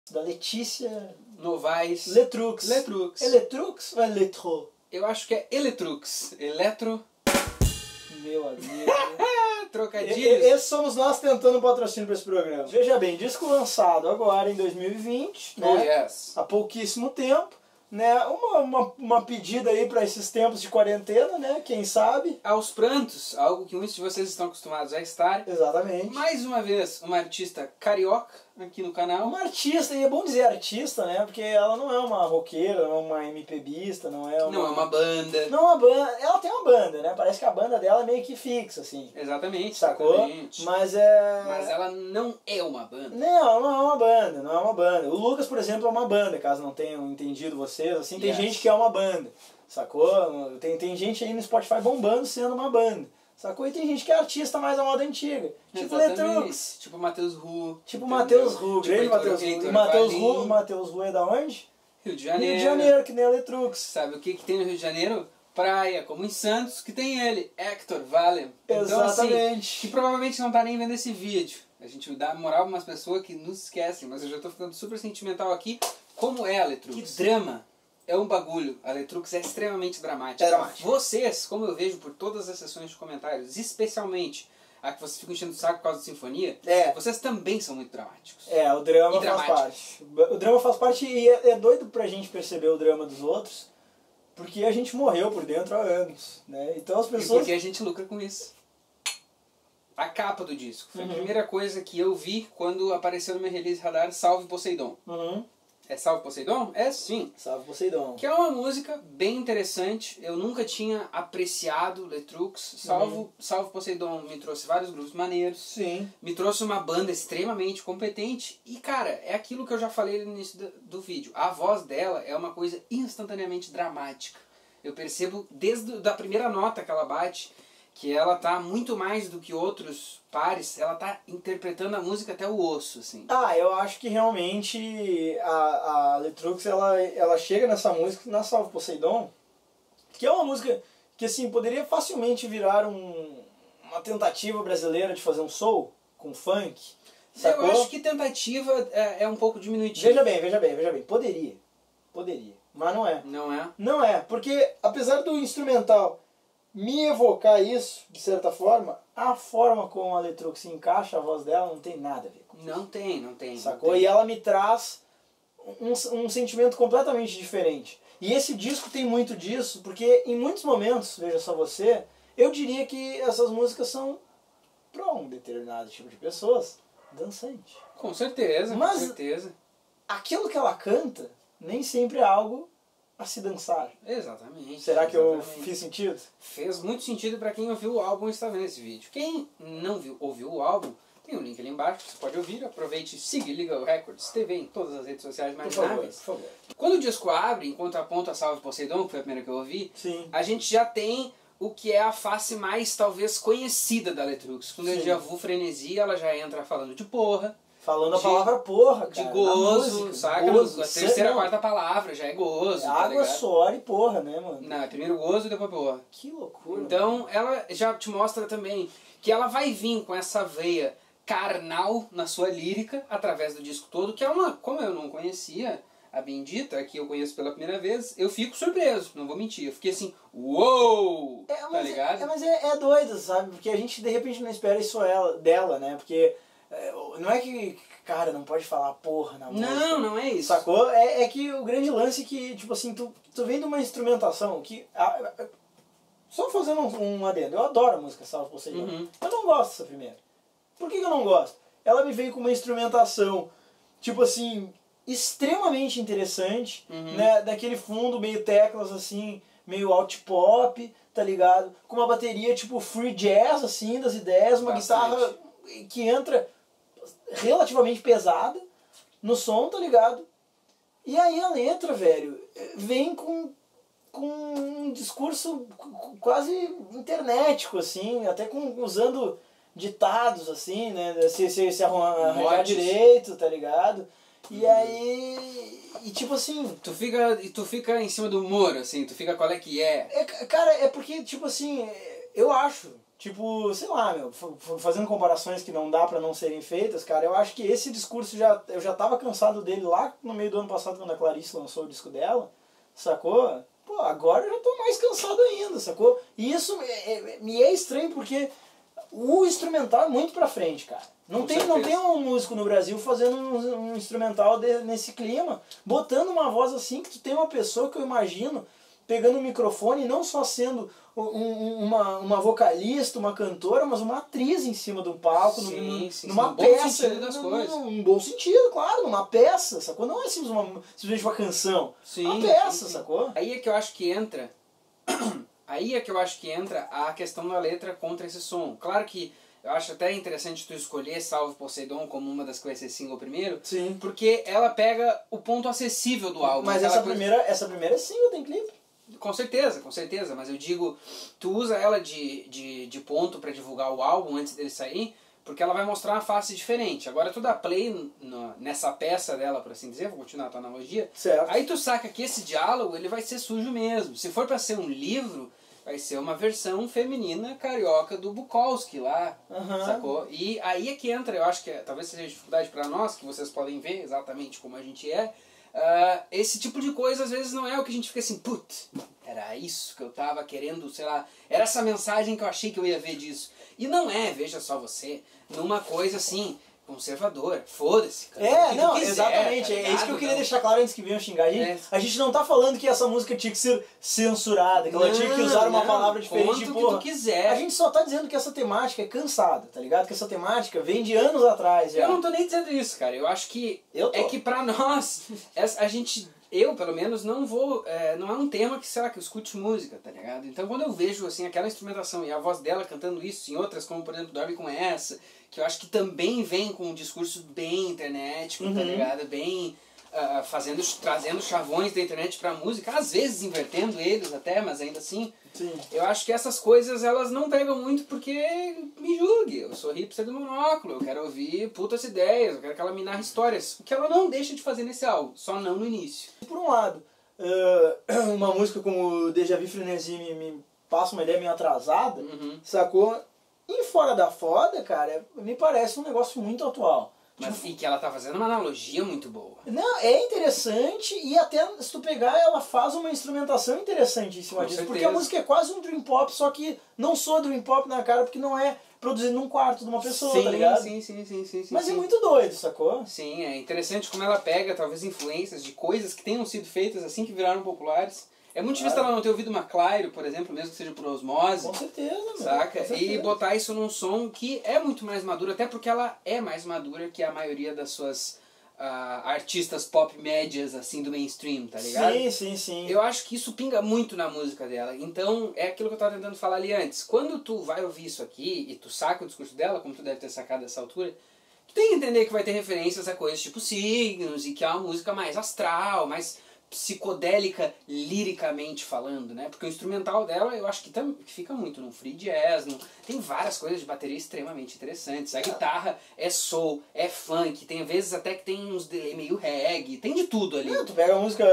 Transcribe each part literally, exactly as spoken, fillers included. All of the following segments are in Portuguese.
da Letícia Novaes. Letrux. Letrux. É Letrux ou é Letro? Eu acho que é Eletrux. Eletro. Meu amigo. Trocadilhos. Esses somos nós tentando um patrocínio para esse programa. Veja bem, disco lançado agora em dois mil e vinte, Oh, né? yes. Há pouquíssimo tempo, né? Uma, uma, uma pedida aí para esses tempos de quarentena, né? Quem sabe? Aos prantos, algo que muitos de vocês estão acostumados a estar. Exatamente. Mais uma vez, uma artista carioca aqui no canal. Uma artista, e é bom dizer artista, né? Porque ela não é uma roqueira, não é uma MPBista, não é uma... Não é uma banda. Não é uma banda. Ela tem uma banda, né? Parece que a banda dela é meio que fixa, assim. Exatamente, Sacou? exatamente. Mas é... Mas ela não é uma banda. Não, não é uma banda, não é uma banda. O Lucas, por exemplo, é uma banda, caso não tenham entendido vocês. Assim, tem Yes. gente que é uma banda, sacou? Tem, tem gente aí no Spotify bombando sendo uma banda, sacou? E tem gente que é artista mais à moda antiga. Tipo Letrux. Tipo Matheus Ru. Tipo Matheus Ru, grande Matheus Ru. E Matheus Ru, Matheus Ru é da onde? Rio de Janeiro. Rio de Janeiro, que nem a Letrux. Sabe o que, que tem no Rio de Janeiro? Praia, como em Santos, que tem ele, Hector Valley. Então, Exatamente. assim, que provavelmente não tá nem vendo esse vídeo. A gente dá moral pra umas pessoas que nos esquecem, mas eu já tô ficando super sentimental aqui. Como é a Letrux? Que drama. É um bagulho. A Letrux é extremamente dramática. É dramática. Vocês, como eu vejo por todas as sessões de comentários, especialmente a que vocês ficam enchendo o saco por causa da sinfonia, É. vocês também são muito dramáticos. É, o drama E faz dramáticos. parte. O drama faz parte e é, é doido pra gente perceber o drama dos outros, porque a gente morreu por dentro há anos, né? Então as E pessoas... porque a gente lucra com isso. A capa do disco. Foi Uhum. a primeira coisa que eu vi quando apareceu no meu release radar Salve Poseidon. Uhum. É Salve Poseidon? É sim. Salve Poseidon. Que é uma música bem interessante. Eu nunca tinha apreciado Letrux. Salve, Uhum. Salve Poseidon me trouxe vários grupos maneiros. Sim. Me trouxe uma banda extremamente competente. E, cara, é aquilo que eu já falei no início do, do vídeo. A voz dela é uma coisa instantaneamente dramática. Eu percebo desde a primeira nota que ela bate que ela tá muito mais do que outros pares. Ela tá interpretando a música até o osso, assim. Ah, eu acho que realmente a, a Letrux, ela, ela chega nessa música, na Salve Poseidon, que é uma música que, assim, poderia facilmente virar um, uma tentativa brasileira de fazer um soul com funk, sacou? Eu acho que tentativa é, é um pouco diminutiva. Veja bem, veja bem, veja bem. Poderia. Poderia. Mas não é. Não é? Não é, porque apesar do instrumental me evocar isso, de certa forma, a forma como a Letrux se encaixa a voz dela não tem nada a ver com isso. Não tem, não tem. Sacou? Não tem. E ela me traz um, um sentimento completamente diferente. E esse disco tem muito disso, porque em muitos momentos, veja só você, eu diria que essas músicas são, para um determinado tipo de pessoas, dançante. Com certeza, Mas- com certeza. Aquilo que ela canta nem sempre é algo a se dançar. Exatamente. Será que eu exatamente. fiz sentido? Fez muito sentido para quem ouviu o álbum e está vendo esse vídeo. Quem não viu, ouviu o álbum, tem um link ali embaixo, você pode ouvir, aproveite, siga Legal Records T V em todas as redes sociais mais Por favor, por náveis. favor. Quando o disco abre, enquanto aponta Salve Poseidon, que foi a primeira que eu ouvi, Sim. a gente já tem o que é a face mais, talvez, conhecida da Letrux. Com o Sim. Déjà Vu Frenesia, ela já entra falando de porra, Falando a De- palavra porra, cara. de na gozo, música, saca? Gozo, a terceira, não, quarta palavra já é gozo, é tá água, ligado? suor e porra, né, mano? Não, é primeiro gozo e depois porra. Que loucura. Então, ela já te mostra também que ela vai vir com essa veia carnal na sua lírica, através do disco todo, que é uma, como eu não conhecia a Bendita, que eu conheço pela primeira vez, eu fico surpreso, não vou mentir. Eu fiquei assim, uou! É, Tá mas, ligado? é, mas é, é doido, sabe? Porque a gente de repente não espera isso ela, dela, né? Porque é, não é que, cara, não pode falar porra na música. Não, não é isso. Sacou? É, é que o grande lance é que, tipo assim, tu, tu vem de uma instrumentação que... A, a, só fazendo um, um adendo, eu adoro a música Salve Poseidon. Uhum. Eu não gosto dessa primeira. Por que, que eu não gosto? Ela me veio com uma instrumentação, tipo assim, extremamente interessante, Uhum. né? Daquele fundo meio teclas, assim, meio alt pop, tá ligado? Com uma bateria tipo free jazz, assim, das ideias, uma Bastante. guitarra que entra relativamente pesada no som, tá ligado? E aí a letra, velho, vem com, com um discurso qu- quase internetico, assim, até com, usando ditados, assim, né? Se, se, se arrumar, arranjar Motes. direito, tá ligado? E aí... E tipo assim... Tu fica, e tu fica em cima do muro, assim, tu fica qual é que é. É, cara, é porque, tipo assim, eu acho, Tipo, sei lá, meu, fazendo comparações que não dá pra não serem feitas, cara, eu acho que esse discurso já, eu já tava cansado dele lá no meio do ano passado, quando a Clarice lançou o disco dela, sacou? Pô, agora eu já tô mais cansado ainda, sacou? E isso é, é, me é estranho porque o instrumental é muito pra frente, cara. Não tem, não tem um músico no Brasil fazendo um, um instrumental de, nesse clima, botando uma voz assim, que tu tem uma pessoa que eu imagino pegando o microfone e não só sendo um, uma, uma vocalista, uma cantora, mas uma atriz em cima do palco, sim, numa, sim, numa sim, peça. Bom sentido das num, coisas. num bom sentido, claro, numa peça, sacou? Não é simplesmente uma, simplesmente uma canção, sim, uma peça, sim, sim. sacou? Aí é que eu acho que entra, aí é que eu acho que entra a questão da letra contra esse som. Claro que eu acho até interessante tu escolher Salve Poseidon como uma das que vai ser single primeiro, Sim. porque ela pega o ponto acessível do álbum. Mas essa, coisa... primeira, essa primeira é single, tem clipe? Com certeza, com certeza, mas eu digo, tu usa ela de, de, de ponto pra divulgar o álbum antes dele sair, porque ela vai mostrar uma face diferente. Agora tu dá play no, nessa peça dela, por assim dizer, vou continuar a tua analogia, certo. Aí tu saca que esse diálogo ele vai ser sujo mesmo. Se for pra ser um livro, vai ser uma versão feminina carioca do Bukowski lá, uhum. sacou? E aí é que entra, eu acho que é, talvez seja dificuldade pra nós, que vocês podem ver exatamente como a gente é, Uh, esse tipo de coisa às vezes não é o que a gente fica assim, putz, era isso que eu tava querendo, sei lá, era essa mensagem que eu achei que eu ia ver disso. E não é, veja só você, numa coisa assim, conservadora, foda-se. É, não, quiser, exatamente, tá é isso que eu queria não. deixar claro antes que venham xingar a gente. É. A gente não tá falando que essa música tinha que ser censurada, que ela não, tinha que usar uma não, palavra diferente. Conta o que tu quiser. A gente só tá dizendo que essa temática é cansada, tá ligado? Que essa temática vem de anos atrás já. Eu não tô nem dizendo isso, cara. Eu acho que é que pra nós, a gente... Eu, pelo menos, não vou... É, não é um tema que, sei lá, que eu escute música, tá ligado? Então, quando eu vejo, assim, aquela instrumentação e a voz dela cantando isso, em outras, como, por exemplo, Dorme Com Essa, que eu acho que também vem com um discurso bem internetico, uhum. tá ligado? Bem... Uh, fazendo, trazendo chavões da internet pra música, às vezes invertendo eles até, mas ainda assim... Sim. Eu acho que essas coisas, elas não pegam muito porque me julgue. Eu sou hipster do monóculo, eu quero ouvir putas ideias, eu quero que ela me narre histórias. O que ela não deixa de fazer nesse álbum, só não no início. Por um lado, uh, uma música como Déjà Vu Frenesi me, me passa uma ideia meio atrasada, uhum. sacou? E Fora da Foda, cara, me parece um negócio muito atual. Mas, e que ela tá fazendo uma analogia muito boa. Não, é interessante e até se tu pegar ela faz uma instrumentação interessante em cima Com disso. certeza. Porque a música é quase um dream pop, só que não soa dream pop na cara porque não é produzido num quarto de uma pessoa, sim, tá ligado? Sim, sim, sim, sim, sim. Mas sim. é muito doido, sacou? Sim, é interessante como ela pega talvez influências de coisas que tenham sido feitas assim que viraram populares. É muito difícil ela não ter ouvido uma Clairo, por exemplo, mesmo que seja por osmose. Com certeza, meu. Saca? Com certeza. E botar isso num som que é muito mais maduro, até porque ela é mais madura que a maioria das suas uh, artistas pop médias, assim, do mainstream, tá ligado? Sim, sim, sim. Eu acho que isso pinga muito na música dela. Então, é aquilo que eu tava tentando falar ali antes. Quando tu vai ouvir isso aqui e tu saca o discurso dela, como tu deve ter sacado dessa altura, tu tem que entender que vai ter referências a coisas tipo signos e que é uma música mais astral, mais psicodélica liricamente falando, né? Porque o instrumental dela eu acho que, tam, que fica muito no free jazz, no, tem várias coisas de bateria extremamente interessantes. A guitarra é soul, é funk, tem vezes até que tem uns delay meio reggae, tem de tudo ali. Não, tu pega a música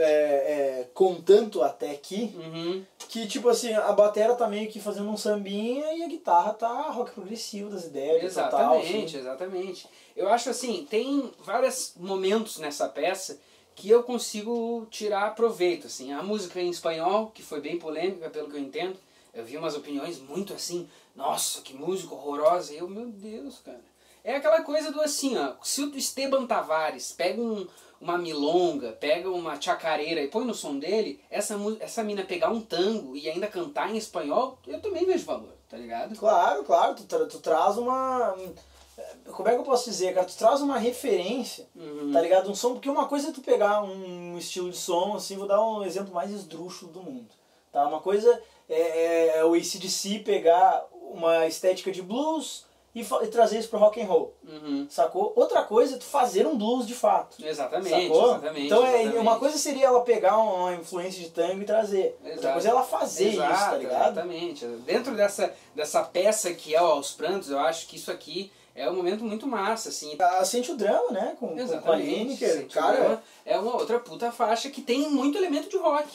é, é, Com Tanto Até Aqui, uhum. que tipo assim, a batera tá meio que fazendo um sambinha e a guitarra tá rock progressivo das ideias. Exatamente, total, assim. exatamente. Eu acho assim, tem vários momentos nessa peça que eu consigo tirar proveito, assim. A música em espanhol, que foi bem polêmica, pelo que eu entendo, eu vi umas opiniões muito assim, nossa, que música horrorosa, e eu, meu Deus, cara. É aquela coisa do assim, ó, se o Esteban Tavares pega um, uma milonga, pega uma chacareira e põe no som dele, essa, essa mina pegar um tango e ainda cantar em espanhol, eu também vejo valor, tá ligado? Claro, claro, tu, tra tu traz uma... Como é que eu posso dizer, cara? Tu traz uma referência, uhum. tá ligado? Um som, porque uma coisa é tu pegar um estilo de som, assim, vou dar um exemplo mais esdrúxulo do mundo, tá? Uma coisa é, é, é o A C D C pegar uma estética de blues e, e trazer isso pro rock and roll, uhum. sacou? Outra coisa é tu fazer um blues de fato. Exatamente, sacou? exatamente. Então é, exatamente. uma coisa seria ela pegar uma influência de tango e trazer. Exato. Outra coisa é ela fazer Exato, isso, tá ligado? Exatamente. Dentro dessa, dessa peça que é o Aos Prantos, eu acho que isso aqui é um momento muito massa, assim. A Sente o Drama, né? Com, com a Lineker, cara. É uma outra puta faixa que tem muito elemento de rock.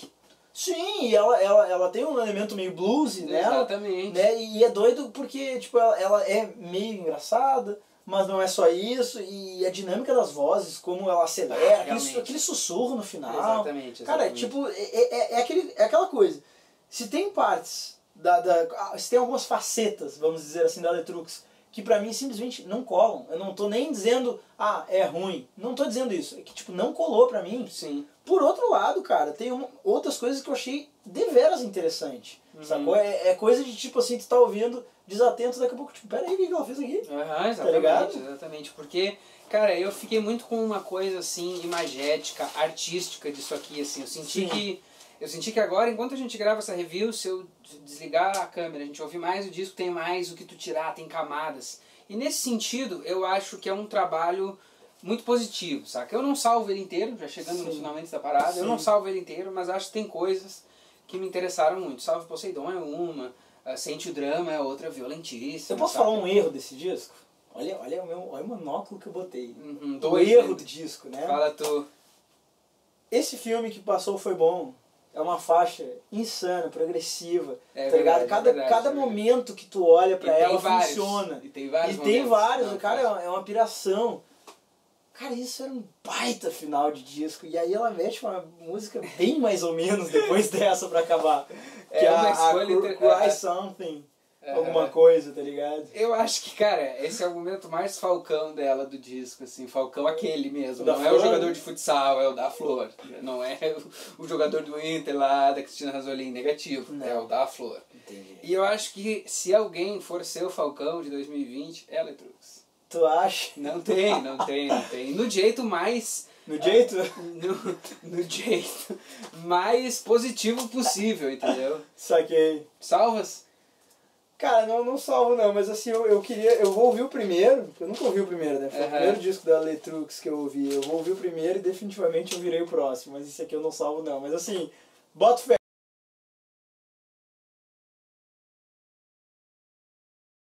Sim, e ela, ela, ela tem um elemento meio bluesy nela. Exatamente. Né? E é doido porque tipo, ela, ela é meio engraçada, mas não é só isso. E a dinâmica das vozes, como ela acelera, Ah, aquele, aquele sussurro no final. Exatamente, exatamente. Cara, tipo, é, é, é, aquele, é aquela coisa. Se tem partes, da, da, se tem algumas facetas, vamos dizer assim, da Letrux, que pra mim simplesmente não colam. Eu não tô nem dizendo, ah, é ruim. Não tô dizendo isso. É que, tipo, não colou pra mim. Sim. Por outro lado, cara, tem uma, outras coisas que eu achei deveras interessante. Uhum. Sacou? É, é coisa de, tipo assim, tu tá ouvindo desatento, daqui a pouco, tipo, peraí, o que ela fez aqui? Uhum, exatamente, tá exatamente. Porque, cara, eu fiquei muito com uma coisa, assim, imagética, artística disso aqui, assim. Eu senti Sim. que... Eu senti que agora, enquanto a gente grava essa review, se eu desligar a câmera, a gente ouvir mais o disco, tem mais o que tu tirar, tem camadas. E nesse sentido, eu acho que é um trabalho muito positivo, saca? Eu não salvo ele inteiro, já chegando Sim. no finalmente da parada, Sim. eu não salvo ele inteiro, mas acho que tem coisas que me interessaram muito. Salve Poseidon é uma, uh, Sente o Drama é outra violentíssima. Eu posso saca? falar um erro desse disco? Olha, olha, o, meu, olha o monóculo que eu botei. Uhum, o erro do disco, né? Fala tu. Esse filme que passou foi bom. É uma faixa insana, progressiva, é tá verdade, ligado? Cada, é verdade, cada é momento que tu olha pra e ela vários, funciona. E tem vários E tem vários, Não, cara, faz. é uma piração. Cara, isso era um baita final de disco. E aí ela mete uma música bem mais ou menos depois dessa pra acabar. É que é uma a, escolha... a Cry, Cry Something. É, alguma coisa, tá ligado? Eu acho que, cara, esse é o momento mais Falcão dela do disco, assim, Falcão aquele mesmo. Da não Flor? É o jogador de futsal, é o da Flor. Não é o, o jogador do Inter lá, da Cristina Razzolin, negativo. Não. É o da Flor. Entendi. E eu acho que se alguém for ser o Falcão de dois mil e vinte, é a Letrux. Tu acha? Não tem, não tem, não tem. No jeito mais... No jeito? No, no jeito mais positivo possível, entendeu? Saquei. Salvas? Cara, não, não salvo não, mas assim, eu, eu queria, eu vou ouvir o primeiro, eu nunca ouvi o primeiro, né? Foi uhum. o primeiro disco da Letrux que eu ouvi, eu vou ouvir o primeiro e definitivamente eu virei o próximo, mas esse aqui eu não salvo não, mas assim, boto fé.